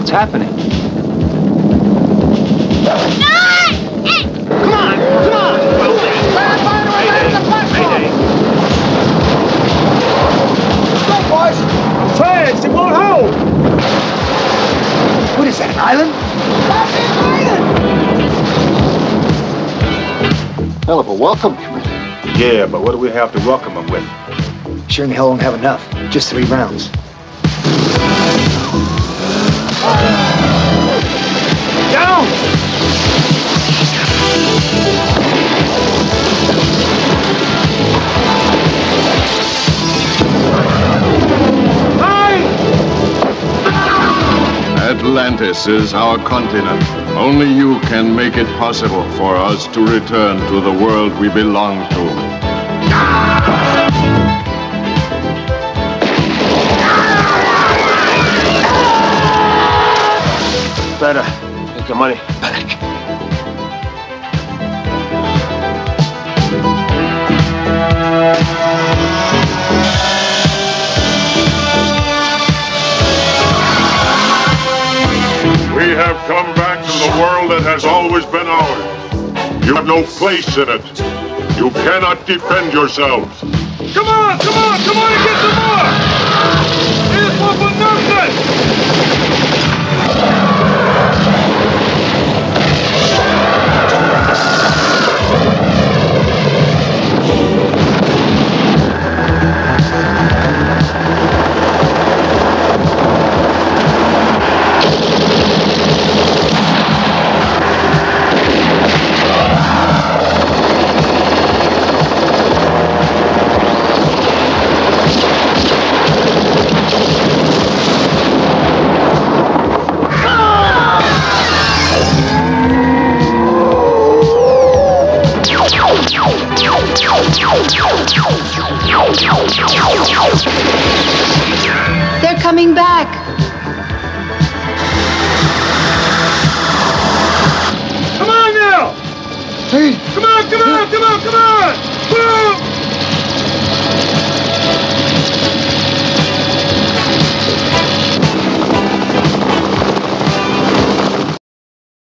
What's happening? Come on! Come on! Mayday! Go, boys! Fast! It won't hold! What is that, an island? That's an island! Hell of a welcome, Commander. Yeah, but what do we have to welcome them with? Sure in hell won't have enough. Just 3 rounds. Down! Atlantis is our continent. Only you can make it possible for us to return to the world we belong to. Better. Take your money back. We have come back to the world that has always been ours. You have no place in it. You cannot defend yourselves. Come on and get some more! Here's one for nothing! They're coming back. Come on now! Hey! Come on!